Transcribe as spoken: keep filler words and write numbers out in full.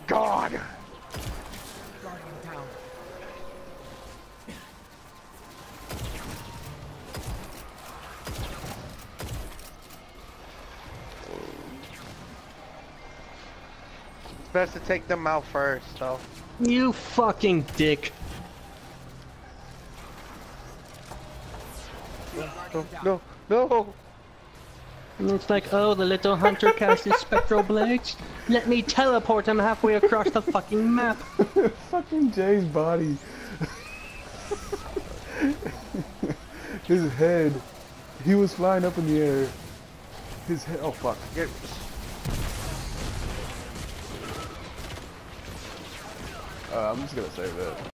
God! Guardian down. It's best to take them out first, though. You fucking dick. No, no, no! And it's like, oh, the little hunter cast his spectral blades. Let me teleport him halfway across the fucking map. Fucking Jay's body. His head. He was flying up in the air. His head. Oh fuck. Get... Uh, I'm just gonna save that.